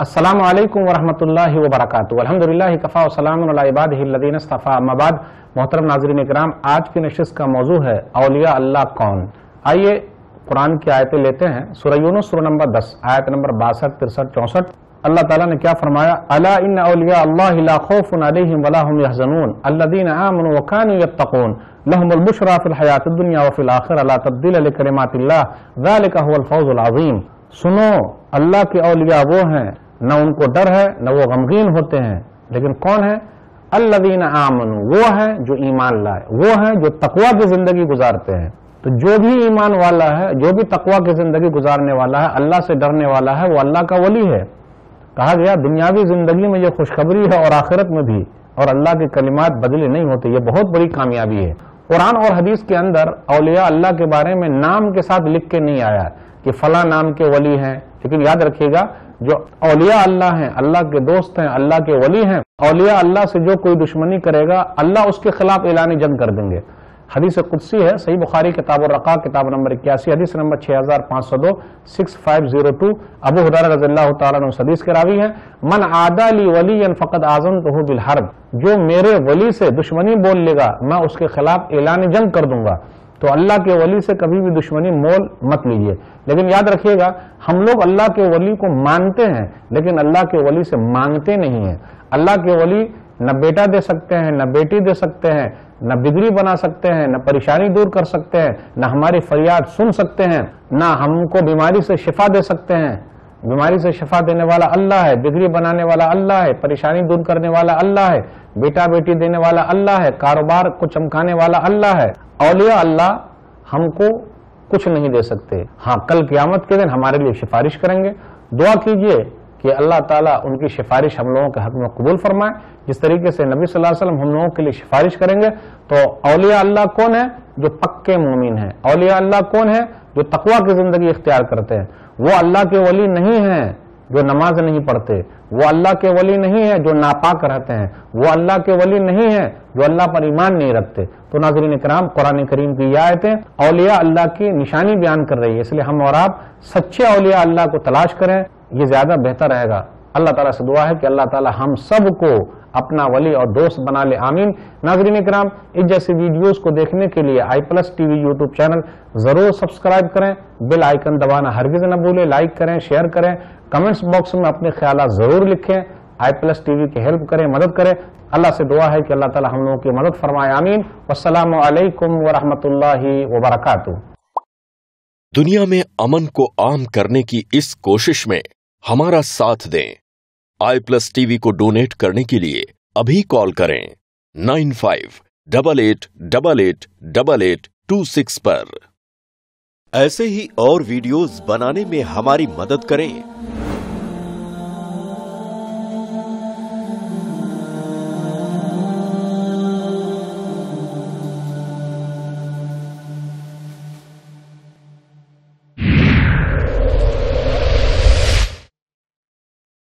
अस्सलामु अलैकुम वरहमतुल्लाहि वबरकातुहू। अल्हम्दुलिल्लाहि कफ़ा व सलामुन अला इबादिहि अल्लज़ीना इस्तफ़ा। अम्मा बाद, मोहतरम नाज़रीन इकराम, आज की नशिस्त का मौजू है औलिया अल्लाह कौन। आइए कुरान की आयतें लेते हैं। सूरह यूनुस सूरह नंबर 10 आयत नंबर 62, 63, 64। अल्लाह ताला ने क्या फरमाया, अला इन्ना औलिया अल्लाहि ला खौफुन अलैहिम वला हुम यहज़नून अल्लज़ीना आमनू व कानू यत्तक़ून लहुमुल बुशरा फिल हयातिद दुनिया व फिल आखिरह ला तब्दील लिकलिमातिल्लाह ज़ालिका हुवल फ़ौज़ुल अज़ीम। सुनो, अल्लाह के औलिया वो हैं, न उनको डर है न वो गमगीन होते हैं। लेकिन कौन है? अल्लज़ीना आमनू, वो है जो ईमान लाए, वो है जो तकवा की जिंदगी गुजारते हैं। तो जो भी ईमान वाला है, जो भी तकवा की जिंदगी गुजारने वाला है, अल्लाह से डरने वाला है, वो अल्लाह का वली है। कहा गया दुनियावी जिंदगी में ये खुशखबरी है और आखिरत में भी, और अल्लाह के कलिमात बदले नहीं होते। ये बहुत बड़ी कामयाबी है। कुरान और हदीस के अंदर औलिया अल्लाह के बारे में नाम के साथ लिख के नहीं आया कि फला नाम के वली हैं। लेकिन याद रखिएगा, जो औलिया अल्लाह हैं, अल्लाह के दोस्त हैं, अल्लाह के वली हैं, औलिया अल्लाह से जो कोई दुश्मनी करेगा, अल्लाह उसके खिलाफ ऐलान जंग कर देंगे। हदीस कुदसी है, सही बुखारी किताब रक़ा किताब नंबर 81 हदीस नंबर 6502 6502। अबू हुरैरा रज़ियल्लाहु तआला अन्हु हदीस के रावी हैं, मन आदा ली वलियन फ़क़द आज़नतहु बिल हर्ब। जो मेरे वली से दुश्मनी बोल लेगा, मैं उसके खिलाफ ऐलान जंग कर दूंगा। तो अल्लाह के वली से कभी भी दुश्मनी मोल मत लीजिए। लेकिन याद रखिएगा, हम लोग अल्लाह के वली को मानते हैं, लेकिन अल्लाह के वली से मांगते नहीं हैं। अल्लाह के वली न बेटा दे सकते हैं, न बेटी दे सकते हैं, न बिगड़ी बना सकते हैं, न परेशानी दूर कर सकते हैं, न हमारी फरियाद सुन सकते हैं, न हमको बीमारी से शिफा दे सकते हैं। बीमारी से शिफा देने वाला अल्लाह है, बिगड़ी बनाने वाला अल्लाह है, परेशानी दूर करने वाला अल्लाह है, बेटा बेटी देने वाला अल्लाह है, कारोबार को चमकाने वाला अल्लाह है। औलिया अल्लाह हमको कुछ नहीं दे सकते। हाँ, कल क़यामत के दिन हमारे लिए सिफारिश करेंगे। दुआ कीजिए कि अल्लाह ताला उनकी सिफारिश हम लोगों के हक में कबूल फरमाए। जिस तरीके से नबी सल्लल्लाहु अलैहि वसल्लम हम लोगों के लिए सिफारिश करेंगे। तो औलिया अल्लाह कौन है? जो पक्के मोमिन है। औलिया अल्लाह कौन है? जो तकवा की जिंदगी इख्तियार करते हैं। वो अल्लाह के वली नहीं है जो नमाज नहीं पढ़ते, वो अल्लाह के वली नहीं है जो नापाक रहते हैं, वो अल्लाह के वली नहीं है जो अल्लाह पर ईमान नहीं रखते। तो नाज़रीन इकराम, कुरान करीम की ये आयतें औलिया अल्लाह की निशानी बयान कर रही है। इसलिए हम और आप सच्चे औलिया अल्लाह को तलाश करें, ये ज्यादा बेहतर रहेगा। अल्लाह ताला से दुआ है कि अल्लाह ताला हम सबको अपना वली और दोस्त बना ले, आमीन। नाज़रीन इकराम, इस जैसी वीडियोस को देखने के लिए iPlus TV यूट्यूब चैनल जरूर सब्सक्राइब करें, बेल आइकन दबाना हरगिज न भूलें, लाइक करें, शेयर करें, कमेंट्स बॉक्स में अपने ख्यालात जरूर लिखें, iPlus TV की हेल्प करें, मदद करें। अल्लाह से दुआ है कि अल्लाह ताला हम लोगों की मदद फरमाए, आमीन। वस्सलामु अलैकुम वरहमतुल्लाहि वबरकातुहू। दुनिया में अमन को आम करने की इस कोशिश में हमारा साथ दें। iPlus TV को डोनेट करने के लिए अभी कॉल करें 9588888826 पर। ऐसे ही और वीडियोस बनाने में हमारी मदद करें